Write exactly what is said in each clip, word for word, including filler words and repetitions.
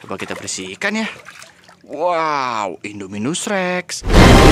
Coba kita bersihkan ya. Wow, Indominus Rex.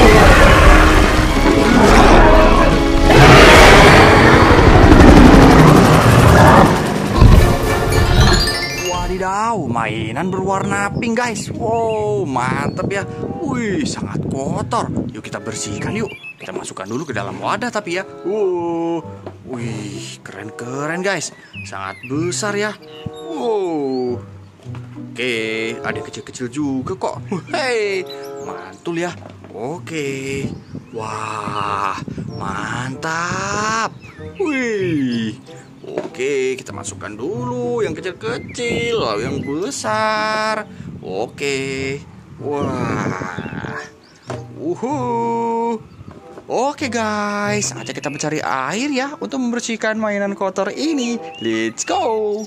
Wadidaw, mainan berwarna pink guys. Wow, mantap ya. Wih, sangat kotor. Yuk kita bersihkan yuk. Kita masukkan dulu ke dalam wadah tapi ya. Wow, wih, keren-keren guys. Sangat besar ya. Wow. Oke, ada kecil-kecil juga kok. Hei, mantul ya. Oke. Wah, mantap. Wih. Oke, kita masukkan dulu yang kecil-kecil, lalu yang besar. Oke. Wah. Uhu. Oke guys, saatnya kita mencari air ya untuk membersihkan mainan kotor ini. Let's go.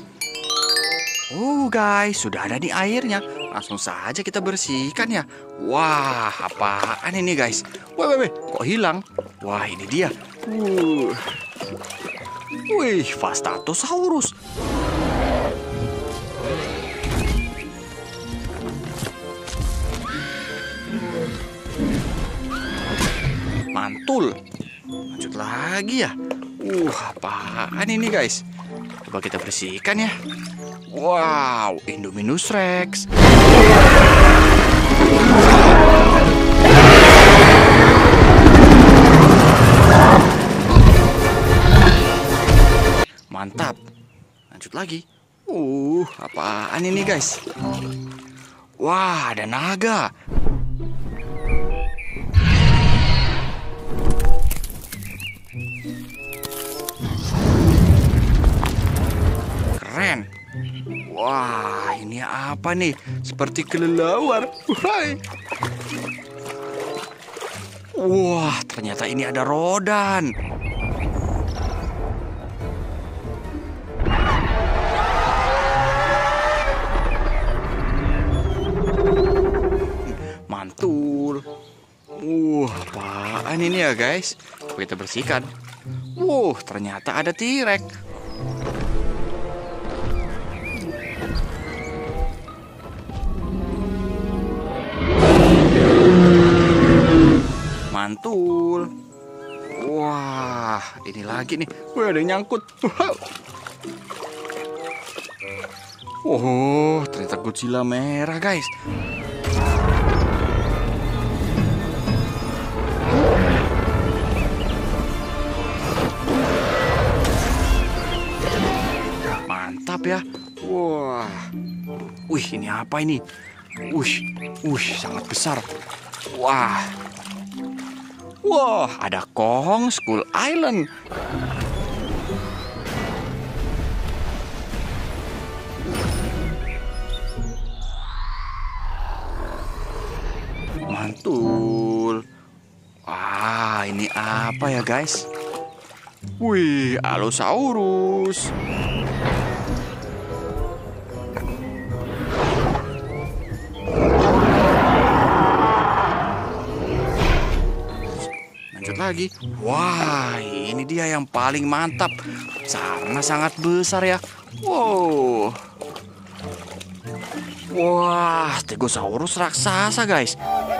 Oh guys, sudah ada nih airnya. Langsung saja kita bersihkan ya. Wah, apaan ini guys? Wih, wih, wih, kok hilang? Wah, ini dia. Uh. Wih, Vastatosaurus. Mantul. Lanjut lagi ya. Uh, apaan ini guys? Coba kita bersihkan ya. Wow, Indominus Rex. Mantap. Lanjut lagi. Uh, apaan ini guys? Wah, ada naga. Keren. Wah, ini apa nih? Seperti kelelawar. Hai. Wah, ternyata ini ada rodan. Mantul. Wah, apaan ini ya guys? Kita bersihkan. Wah, ternyata ada T-Rex. Mantul. Wah, ini lagi nih. Wah, ada yang nyangkut. Oh, ternyata Godzilla merah guys. Mantap ya. Wah. Wih, ini apa ini? Wih, wih, sangat besar. Wah. Wah, ada Kong Skull Island. Mantul. Wah, ini apa ya guys? Wih, Allosaurus. Lanjut lagi. Wah, ini dia yang paling mantap. Karena sangat besar ya. Wow. Wah, Stegosaurus raksasa guys.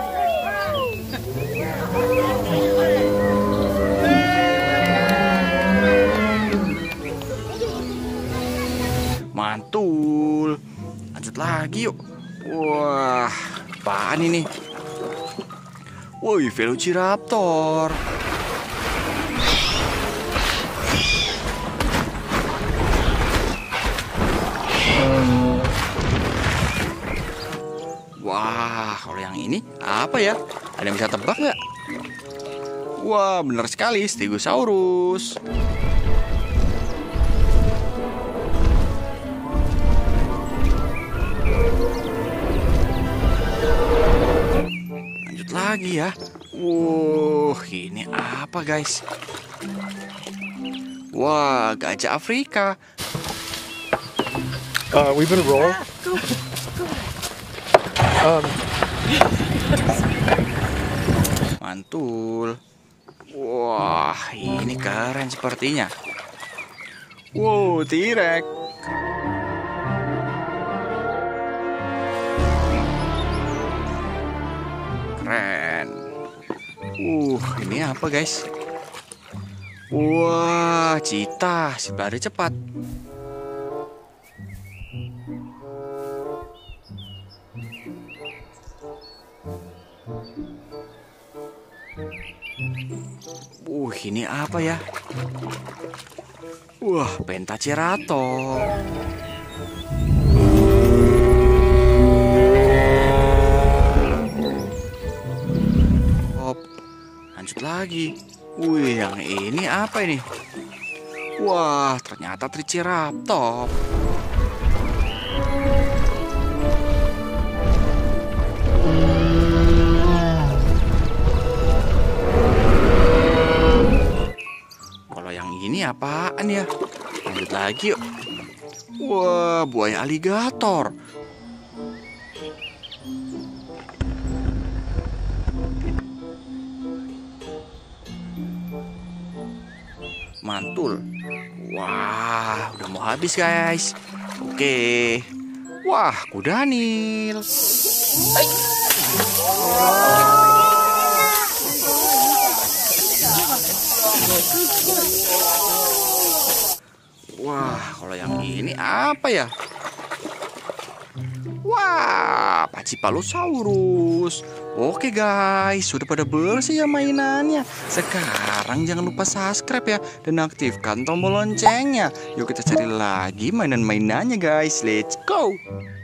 Mantul. Lanjut lagi yuk. Wah, apaan ini? Woi, Velociraptor. Wah, kalau yang ini apa ya? Ada yang bisa tebak nggak? Wah, benar sekali, Stegosaurus. Lanjut lagi ya. Wow, ini apa guys? Wah, gajah Afrika. Uh, we better roll. Um. Mantul. Wah, ini keren sepertinya. Wow, T-Rex. Uh, ini apa guys? Wah, cita, si berlari cepat. Uh, ini apa ya? Wah, Pentacerator. Hop, lanjut lagi. Wih, yang ini apa ini? Wah, ternyata Triceratops. Kalau yang ini apaan ya? Lanjut lagi yuk. Wah, buaya aligator. Mantul. Wah, udah mau habis guys. Oke. Wah, kuda Nil. Wah, kalau yang ini apa ya? Wah, Pachypalosaurus. Oke guys, sudah pada bersih ya mainannya. Sekarang jangan lupa subscribe ya dan aktifkan tombol loncengnya. Yuk kita cari lagi mainan-mainannya guys. Let's go.